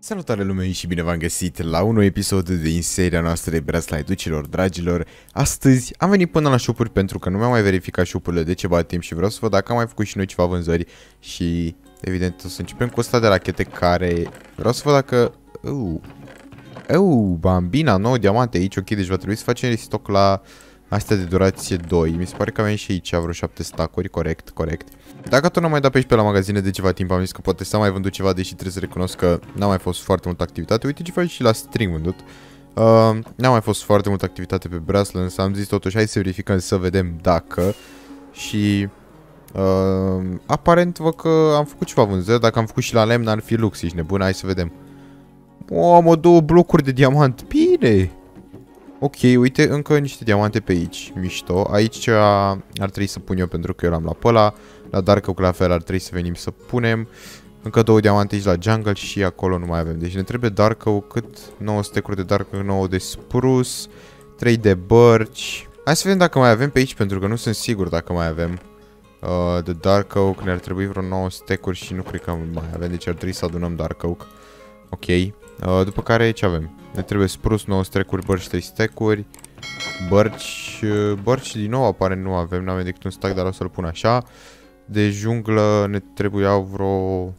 Salutare lumea și bine v-am găsit la un nou episod din seria noastră de Brațlai Ducilor, dragilor. Astăzi am venit până la shop-uri pentru că nu mi-am mai verificat shop-urile de ceva timp și vreau să văd dacă am mai făcut și noi ceva vânzări. Și evident o să începem cu ăsta de rachete care vreau să văd dacă... Bambina, 9 diamante aici, ok, deci va trebui să facem restock la astea de durație 2. Mi se pare că avem și aici vreo 7 stack-uri, corect. Dacă tot n-am mai dat pe aici pe la magazine de ceva timp, am zis că poate s-a mai vândut ceva, deși trebuie să recunosc că n-a mai fost foarte multă activitate. Uite ce faci și la string vândut. N-a mai fost foarte multă activitate pe Brațlă, însă am zis totuși hai să verificăm să vedem dacă. Și aparent văd că am făcut ceva vânzări, dacă am făcut și la lemn ar fi lux, ești nebun, hai să vedem. Mă, 2 blocuri de diamant, bine! Ok, uite, încă niște diamante pe aici, mișto. Aici ar trebui să pun eu pentru că eu l-am la păla. La Dark Oak la fel ar trebui să venim să punem. Încă 2 diamante aici la Jungle și acolo nu mai avem. Deci ne trebuie Dark Oak, cât? 9 stack-uri de Dark Oak, 9 de Spruce, 3 de Birch. Hai să vedem dacă mai avem pe aici, pentru că nu sunt sigur dacă mai avem. De Dark Oak ne-ar trebui vreo 9 stack-uri și nu cred că mai avem, deci ar trebui să adunăm Dark Oak. Ok. După care ce avem? Ne trebuie Spruce 9 stack-uri, Birch 3 stack-uri. Birch din nou aparent nu avem, n-avem decât un stack, dar o să-l pun așa. De junglă ne trebuiau vreo...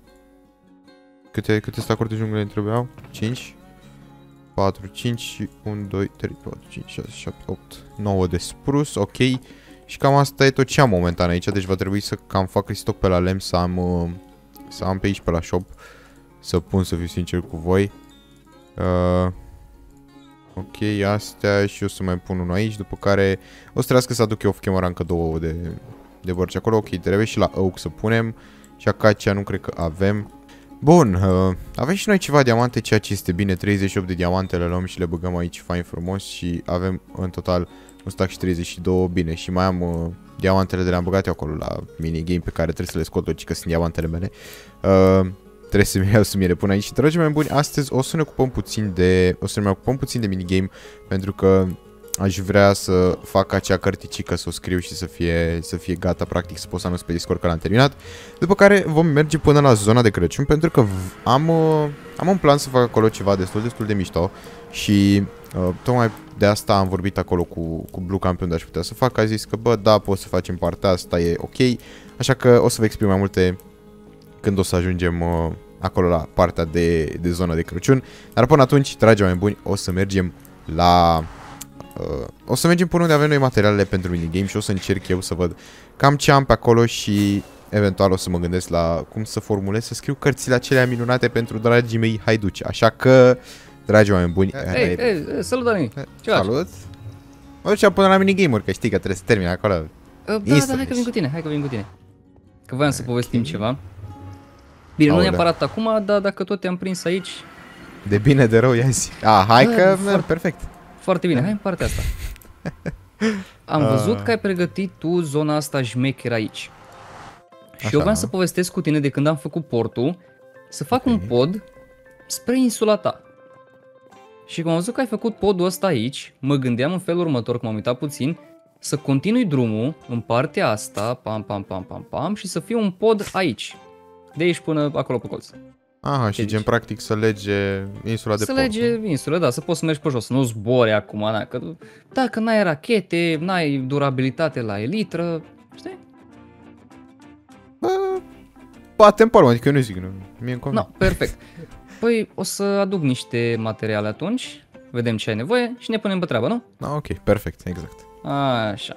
Câte stack-uri de junglă ne trebuiau? 5 4, 5, 1, 2, 3, 4, 5, 6, 7, 8, 9 de Spruce, ok. Și cam asta e tot ce am momentan aici, deci va trebui să cam fac restock pe la lemn, să am pe aici pe la shop. Să pun, să fiu sincer cu voi. Ok, astea și o să mai pun unul aici. După care o să trebuiască să aduc eu off-camera încă 2 de bărci acolo. Ok, trebuie și la oak să punem. Și acacia nu cred că avem. Bun, avem și noi ceva diamante, ceea ce este bine. 38 de diamante le luăm și le băgăm aici fain frumos. Și avem în total un stack și 32, bine. Și mai am diamantele de le-am băgat eu acolo la minigame pe care trebuie să le scot, că sunt diamantele mele. Trebuie să mi le pun aici. Dragii mei buni, astăzi o să ne ocupăm puțin de... O să ne mai ocupăm puțin de minigame, pentru că aș vrea să fac acea cărticică, să o scriu și să fie gata, practic, să pot să anunț pe Discord că l-am terminat. După care vom merge până la zona de Crăciun, pentru că am un plan să fac acolo ceva destul de mișto. Și tocmai de asta am vorbit acolo cu Blue Campion de aș putea să fac. A zis că, bă, da, pot să facem partea asta, e ok. Așa că o să vă explic mai multe când o să ajungem acolo la partea de zonă de Crăciun. Dar până atunci, dragii oameni buni, o să mergem la... o să mergem până unde avem noi materialele pentru minigame și o să încerc eu să văd cam ce am pe acolo și eventual o să mă gândesc la cum să formulez, să scriu cărțile acelea minunate pentru dragii mei haiduci. Așa că, dragii oameni buni... Salut, Dani! Ce faci? Salut! Mă duceam până la minigame-uri, că știi că trebuie să termin acolo. Da, hai că vin cu tine, Că voiam să povestim ceva. Bine, nu neapărat acum, dar dacă tot te-am prins aici... De bine, de rău, ia zi. Hai că merg, perfect. Foarte bine, hai în partea asta. Am văzut că ai pregătit tu zona asta șmecher aici. Și eu vreau să povestesc cu tine de când am făcut portul, să fac un pod spre insula ta. Și când am văzut că ai făcut podul ăsta aici, mă gândeam în felul următor, că m-am uitat puțin, să continui drumul în partea asta, pam, și să fie un pod aici. De aici până acolo pe colț. Aha, și gen practic să lege insula de port. Să lege insula, da, să poți să mergi pe jos, să nu zbori acum, da, că dacă n-ai rachete, n-ai durabilitate la elitră, știi? Batem pe urmă, adică eu nu zic, mie îmi No, perfect. Păi o să aduc niște materiale atunci, vedem ce ai nevoie și ne punem pe treabă, nu? Ok, perfect, exact. Așa,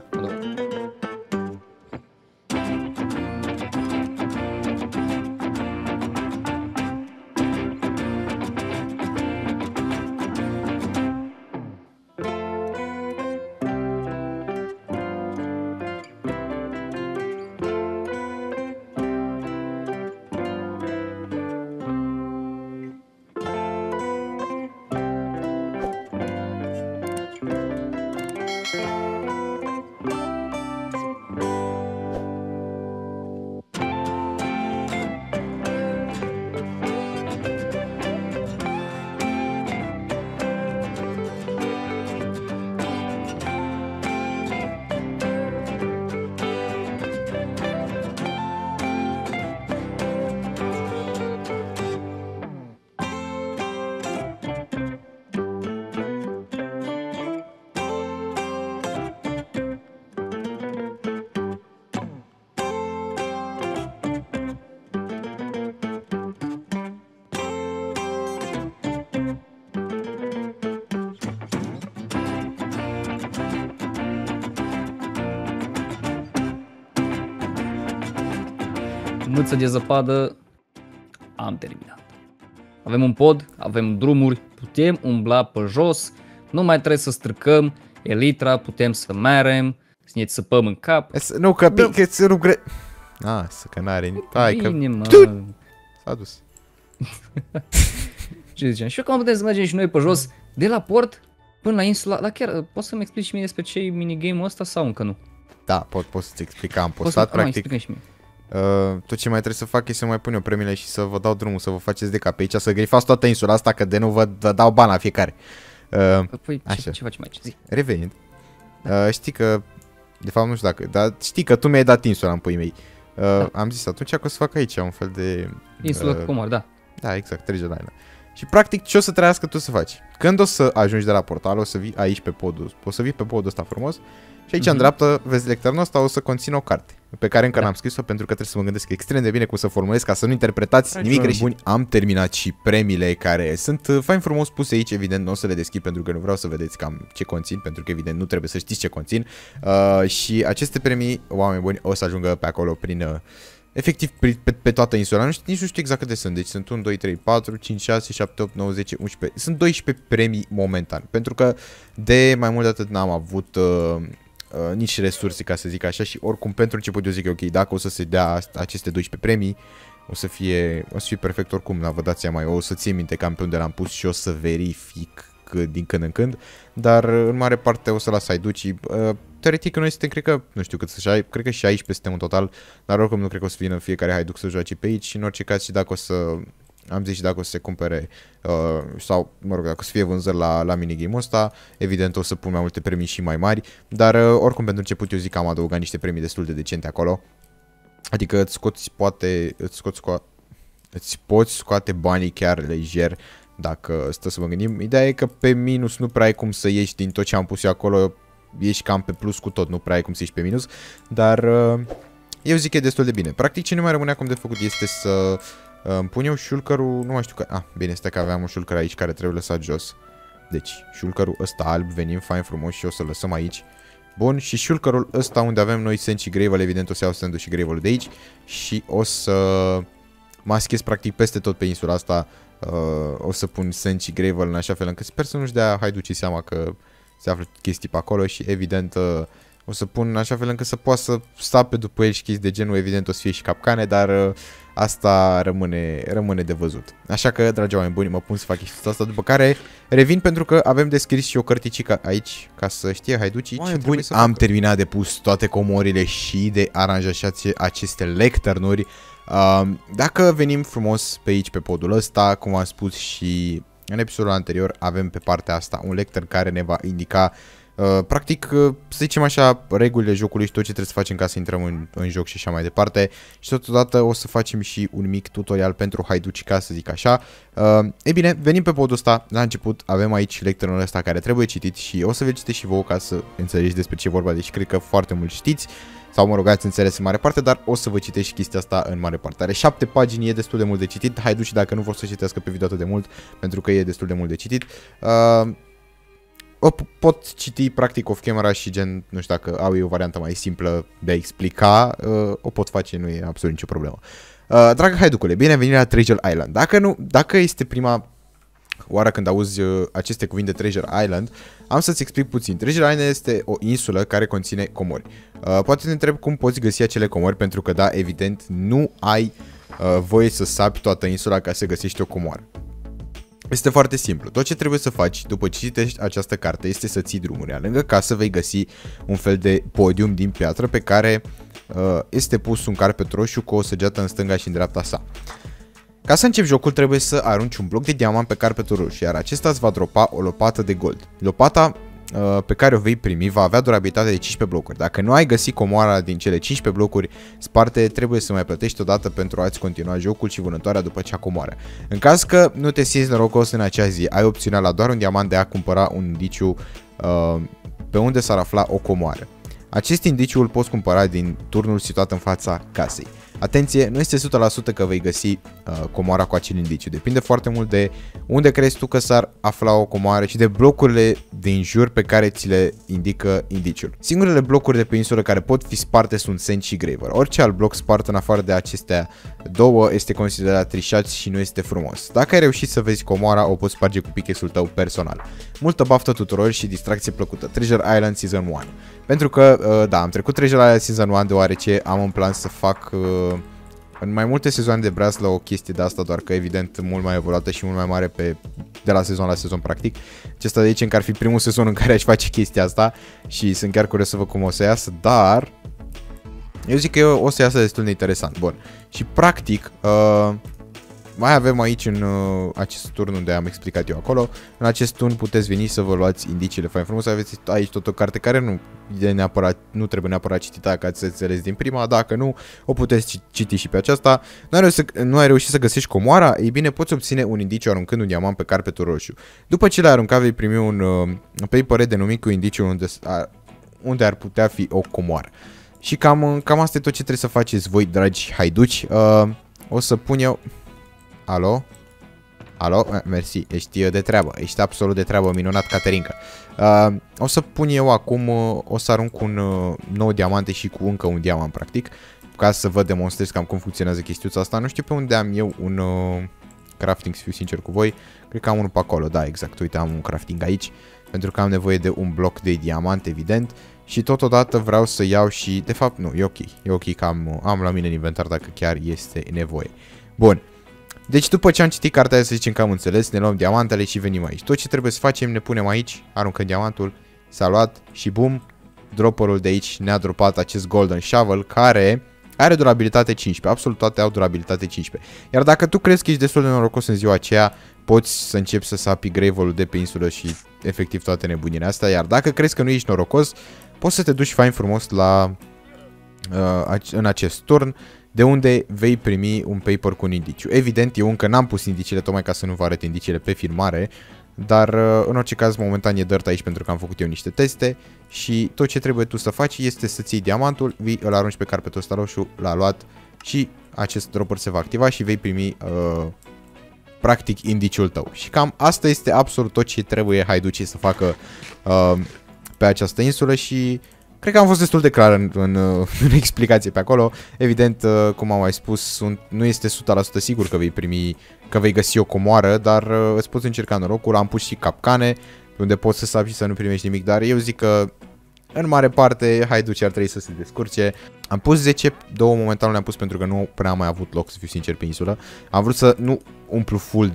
mâță de zăpadă, am terminat. Avem un pod, avem drumuri, putem umbla pe jos, nu mai trebuie să stricăm elitra, putem să merem, să ne țăpăm în cap. Nu, că să rugre... Să că n-are... Hai că... Bine, mă. S-a dus. Ce ziceam? Și eu că putem să mergem și noi pe jos, de la port până la insula, dar chiar poți să-mi explici și mie despre ce e minigame-ul ăsta sau încă nu? Da, pot să-ți explic, am postat, practic. Și mie. Tot ce mai trebuie să fac e să mai pun eu premiile și să vă dau drumul, să vă faceți de cap pe aici, să grifați toată insula asta, că de nu vă dau bani la fiecare. Păi, ce facem aici? Zi. Revenind, știi că, de fapt nu știu dacă, dar știi că tu mi-ai dat insula în puii mei. Da. Am zis atunci că o să fac aici un fel de... Insula cu comori, da. Da, exact, Treasure Island. Și practic ce o să trească tu să faci? Când o să ajungi de la portal, o să vii aici pe podul, o să vii pe podul ăsta frumos și aici în dreapta, vezi, lectărul ăsta o să conțină o carte pe care încă n-am scris-o pentru că trebuie să mă gândesc extrem de bine cum să formulez ca să nu interpretați nimic greșit. Bun, am terminat și premiile care sunt fain frumos puse aici, evident nu o să le deschid pentru că nu vreau să vedeți cam ce conțin, pentru că evident nu trebuie să știți ce conțin. Și aceste premii, oameni buni, o să ajungă pe acolo prin... efectiv pe toată insula, nici nu știu exact câte sunt, deci sunt 1, 2, 3, 4, 5, 6, 7, 8, 9, 10, 11, sunt 12 premii momentan, pentru că de mai mult de atât n-am avut nici resurse, ca să zic așa, și oricum pentru început eu zic ok, dacă o să se dea aceste 12 premii, o să fie perfect oricum, dar vă dați seama, eu o să țin minte cam pe unde l-am pus și o să verific din când în când, dar în mare parte o să las Haiducii. Teoretic noi suntem, cred că, nu știu cât să cred că 16 suntem în total, dar oricum nu cred că o să vină fiecare Haiduc să joace pe aici și în orice caz și dacă o să, am zis și dacă o să se cumpere sau, mă rog, dacă o să fie vânzări la minigame-ul ăsta, evident o să pun mai multe premii și mai mari, dar oricum pentru început eu zic că am adăugat niște premii destul de decente acolo, adică îți poți scoate banii chiar lejer dacă stă să mă gândim. Ideea e că pe minus nu prea ai cum să ieși din tot ce am pus eu acolo, ești cam pe plus cu tot, nu prea ai cum să ieși pe minus, dar eu zic că e destul de bine. Practic ce nu mai rămâne acum de făcut este să îmi pun eu șulcărul, nu mai știu că... bine, este că aveam un șulcăr aici care trebuie lăsat jos. Deci, șulcărul ăsta alb, venim fain frumos și o să lăsăm aici. Bun, și șulcărul ăsta unde avem noi sand și gravel, evident o să iau sandul și gravelul de aici și o să maschez practic peste tot pe insula asta. O să pun sand și gravel în așa fel încât sper să nu-și dea Haiducii seama că se află chestii pe acolo și evident o să pun în așa fel încât să poată să stape după el și chestii de genul, evident o să fie și capcane, dar asta rămâne de văzut. Așa că, dragi oameni buni, mă pun să fac chestia asta, după care revin pentru că avem de scris și o cărticică aici, ca să știe Haiducii ce trebuie să facă. Am terminat de pus toate comorile și de aranjat aceste lecturnuri. Dacă venim frumos pe aici, pe podul ăsta, cum am spus și în episodul anterior, avem pe partea asta un lecturn care ne va indica practic, să zicem așa, regulile jocului și tot ce trebuie să facem ca să intrăm în joc și așa mai departe. Și totodată o să facem și un mic tutorial pentru Haiduci, ca să zic așa. E bine, venim pe podul ăsta. La început avem aici lecturnul ăsta care trebuie citit și o să vi-l citesc și vouă ca să înțelegeți despre ce e vorba. Deci cred că foarte mult știți sau mă rog, ați înțeles în mare parte, dar o să vă citesc și chestia asta în mare parte. Are 7 pagini, e destul de mult de citit. Haiduci dacă nu vor să citească pe video atât de mult, pentru că e destul de mult de citit. O pot citi practic off camera și gen, nu știu dacă au o variantă mai simplă de a explica, o pot face, nu e absolut nicio problemă. Dragă Haiducule, bine venit la Treasure Island. Dacă este prima oară când auzi aceste cuvinte Treasure Island, am să-ți explic puțin. Treasure Island este o insulă care conține comori. Poate te întreb cum poți găsi acele comori, pentru că da, evident, nu ai voie să sapi toată insula ca să găsești o comoară. Este foarte simplu. Tot ce trebuie să faci după ce citești această carte este să ții drumurile. Lângă casă vei găsi un fel de podium din piatră pe care este pus un carpet roșu cu o săgeată în stânga și în dreapta sa. Ca să începi jocul trebuie să arunci un bloc de diamant pe carpetul roșu, iar acesta îți va dropa o lopată de gold. Lopata pe care o vei primi va avea durabilitate de 15 blocuri. Dacă nu ai găsit comoara din cele 15 blocuri sparte, trebuie să mai plătești odată pentru a-ți continua jocul și vânătoarea după cea comoară. În caz că nu te simți norocos în acea zi, ai opțiunea la doar un diamant de a cumpăra un indiciu pe unde s-ar afla o comoară. Acest indiciu îl poți cumpăra din turnul situat în fața casei. Atenție, nu este 100% că vei găsi comoara cu acel indiciu. Depinde foarte mult de unde crezi tu că s-ar afla o comoară și de blocurile din jur pe care ți le indică indiciul. Singurele blocuri de pe insulă care pot fi sparte sunt Sand și Graver. Orice alt bloc spart în afară de acestea două este considerat trișat și nu este frumos. Dacă ai reușit să vezi comoara, o poți sparge cu pickaxe-ul tău personal. Multă baftă tuturor și distracție plăcută. Treasure Island Season 1. Pentru că, da, am trecut Treasure Island Season 1 deoarece am în plan să fac în mai multe sezoane de Brass la o chestie de asta, doar că evident mult mai evoluată și mult mai mare de la sezon la sezon practic. Acesta de aici încă ar fi primul sezon în care aș face chestia asta și sunt chiar curios să văd cum o să iasă, dar eu zic că o să iasă destul de interesant. Bun. Și practic mai avem aici în acest turn unde am explicat eu acolo. În acest turn puteți veni să vă luați indiciile fain frumos. Aveți aici tot o carte care nu trebuie neapărat citită ca să înțeleți din prima. Dacă nu, o puteți citi și pe aceasta. Nu ai reușit să găsești comoara? Ei bine, poți obține un indiciu aruncând un diamant pe carpetul roșu. După ce l-ai aruncat, vei primi un paper denumit cu indiciul unde ar putea fi o comoară. Și cam asta e tot ce trebuie să faceți voi, dragi haiduci. O să pun eu... Alo? Alo? Mersi, ești de treabă, ești absolut de treabă, minunat, Caterinca. O să pun eu acum, o să arunc un nou diamante și cu încă un diamant, practic, ca să vă demonstrez cam cum funcționează chestiuța asta. Nu știu pe unde am eu un crafting, să fiu sincer cu voi, cred că am unul pe acolo, da, exact, uite, am un crafting aici, pentru că am nevoie de un bloc de diamant, evident. Și totodată vreau să iau și, de fapt, nu, e ok că am la mine în inventar dacă chiar este nevoie. Bun. Deci după ce am citit cartea aia, să zicem că am înțeles, ne luăm diamantele și venim aici. Tot ce trebuie să facem, ne punem aici, aruncăm diamantul, s-a luat și bum, dropperul de aici ne-a dropat acest Golden Shovel care are durabilitate 15, absolut toate au durabilitate 15. Iar dacă tu crezi că ești destul de norocos în ziua aceea, poți să începi să sapi gravel-ul de pe insulă și efectiv toate nebunile astea. Iar dacă crezi că nu ești norocos, poți să te duci fain frumos în acest turn, de unde vei primi un paper cu un indiciu. Evident, eu încă n-am pus indiciile, tocmai ca să nu vă arăt indiciile pe filmare, dar în orice caz, momentan e dirt aici pentru că am făcut eu niște teste și tot ce trebuie tu să faci este să ții diamantul, îl arunci pe carpetul ăsta roșu, l-a luat și acest dropper se va activa și vei primi practic indiciul tău. Și cam asta este absolut tot ce trebuie haiducii să facă pe această insulă și cred că am fost destul de clar în explicație pe acolo. Evident, cum am mai spus, nu este 100% sigur că vei găsi o comoară, dar îți poți încerca norocul. Am pus și capcane unde poți să sapi și să nu primești nimic, dar eu zic că în mare parte haiducii ar trebui să se descurce. Am pus 10, două momentan le-am pus pentru că nu prea am mai avut loc, să fiu sincer, pe insulă. Am vrut să nu umplu full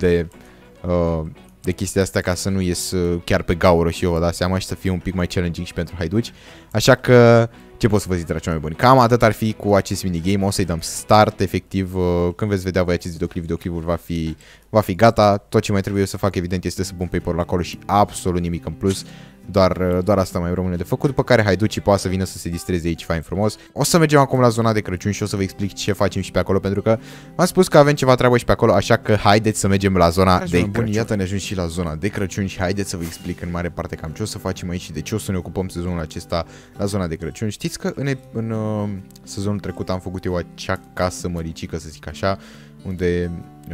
de chestia asta ca să nu ies chiar pe gaură și eu vă dați seama și să fie un pic mai challenging și pentru haiduci. Așa că, ce pot să vă zic, dragi mai buni? Cam atât ar fi cu acest minigame, o să-i dăm start, efectiv, când veți vedea voi acest videoclipul va fi gata. Tot ce mai trebuie eu să fac, evident, este să pun paper-ul acolo și absolut nimic în plus. Doar asta mai rămâne de făcut, după care haiducii poate să vină să se distreze aici fain frumos. O să mergem acum la zona de Crăciun și o să vă explic ce facem și pe acolo, pentru că v-am spus că avem ceva treabă și pe acolo, așa că haideți să mergem la zona de Crăciun. Bun, iată, ne ajung și la zona de Crăciun și haideți să vă explic în mare parte cam ce o să facem aici și de ce o să ne ocupăm sezonul acesta la zona de Crăciun. Știți că în sezonul trecut am făcut eu acea casă măricică, să zic așa, unde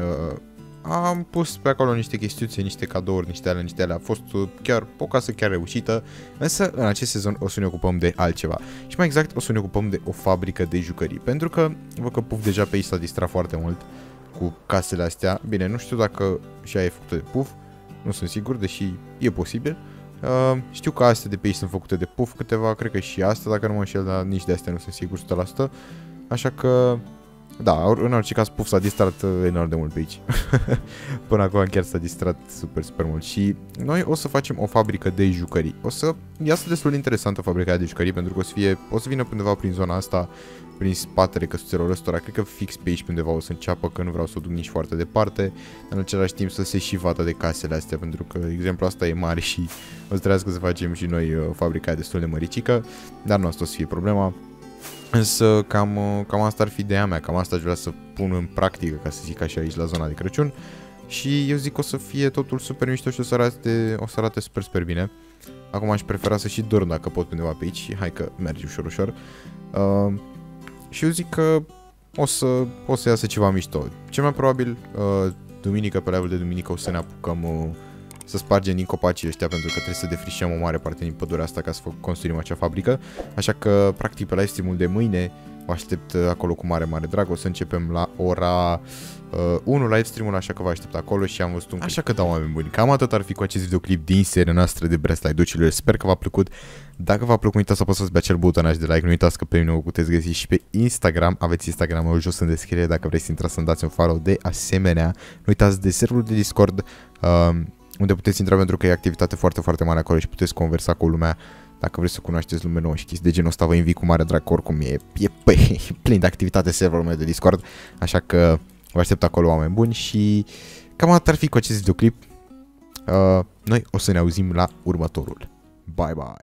am pus pe acolo niște chestiuțe, niște cadouri, niște alea. A fost chiar o casă chiar reușită, însă în acest sezon o să ne ocupăm de altceva. Și mai exact o să ne ocupăm de o fabrică de jucării, pentru că văd că Puf deja pe aici s-a distrat foarte mult cu casele astea. Bine, nu știu dacă și aia e făcută de Puf, nu sunt sigur, deși e posibil. Știu că astea de pe aici sunt făcute de Puf, câteva, cred că și astea, dacă nu mă înșel, dar nici de astea nu sunt sigur 100%. Așa că da, în orice caz Puf s-a distrat enorm de mult pe aici. Până acum chiar s-a distrat super mult. Și noi o să facem o fabrică de jucării. O să iasă destul de interesantă fabrica de jucării, pentru că o să vină undeva prin zona asta, prin spatele căsuțelor ăstora. Cred că fix pe aici pe undeva o să înceapă, că nu vreau să o duc nici foarte departe. În același timp să se și vadă de casele astea, pentru că exemplul asta e mare și o să trebuiască să facem și noi fabrica destul de măricică. Dar nu asta o să fie problema. Însă cam asta ar fi ideea mea, cam asta aș vrea să pun în practică, ca să zic așa, aici la zona de Crăciun. Și eu zic că o să fie totul super mișto și o să arate super bine. Acum aș prefera să și dorm dacă pot undeva pe aici și hai că merge ușor. Și eu zic că o să iasă ceva mișto. Cel mai probabil, duminică, pe live-ul de duminică, o să ne apucăm să spargem din copacii ăștia, pentru că trebuie să defrișăm o mare parte din pădurea asta ca să construim acea fabrică. Așa că, practic, pe live stream-ul de mâine vă aștept acolo cu mare, mare drag. O să începem la ora 1 live stream-ul, așa că vă aștept acolo și am văzut un... Așa că da, oameni buni, cam atât ar fi cu acest videoclip din seria noastră de Breast Like Ducilor. Sper că v-a plăcut. Dacă v-a plăcut, nu uitați să apăsați pe acel butonaj de like. Nu uitați că pe mine o puteți găsi și pe Instagram. Aveți Instagram-ul jos în descriere dacă vreți să intrați să-mi dați un follow. De asemenea, nu uitați de serverul de Discord, unde puteți intra pentru că e activitate foarte, foarte mare acolo și puteți conversa cu lumea. Dacă vreți să cunoașteți lume nouă și chestii de genul ăsta, vă invit cu mare drag, oricum e plin de activitate serverul meu de Discord. Așa că vă aștept acolo, oameni buni, și cam atât ar fi cu acest videoclip. Noi o să ne auzim la următorul. Bye, bye!